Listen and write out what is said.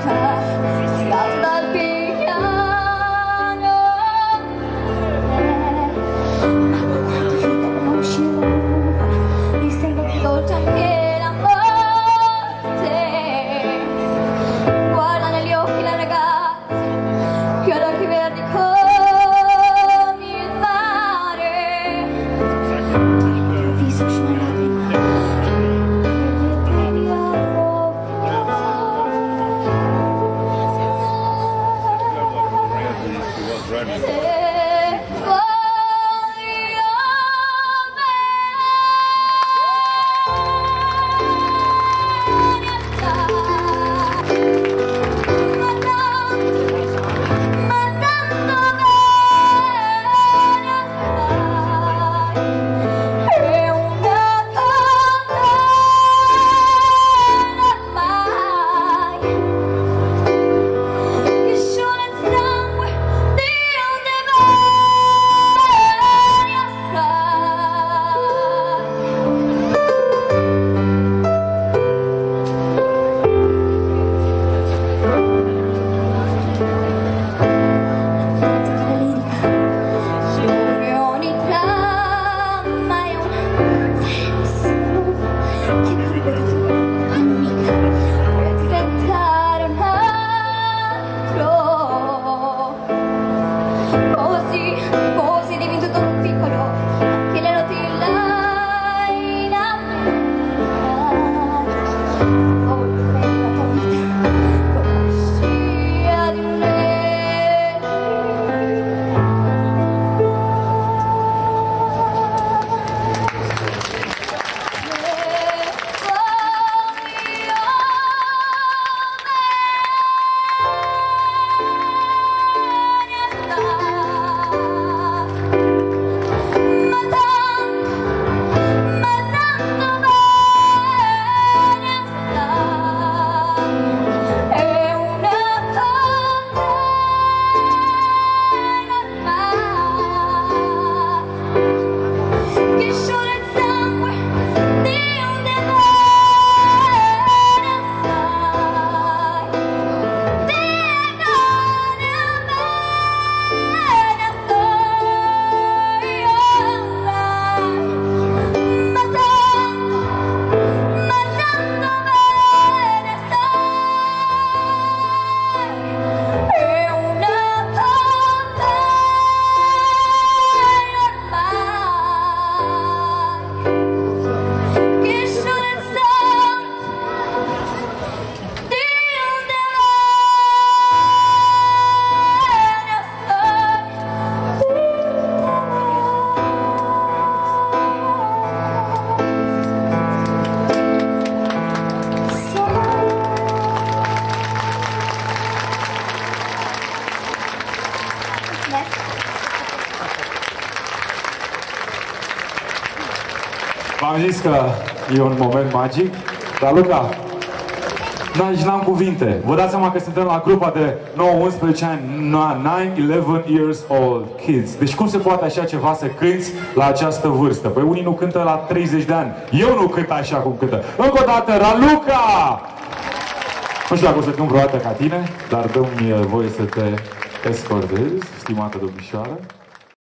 V-am zis că e un moment magic, dar Luca, n-am cuvinte. Vă dați seama că suntem la grupa de 9-11 ani, 9-11 years old kids. Deci cum se poate așa ceva să cânti la această vârstă? Păi unii nu cântă la 30 de ani. Eu nu cânt așa cum cântă. Încă o dată, Raluca! Nu știu dacă o să cânt vreodată ca tine, dar dă-mi voie să te escortez, stimată domnișoară.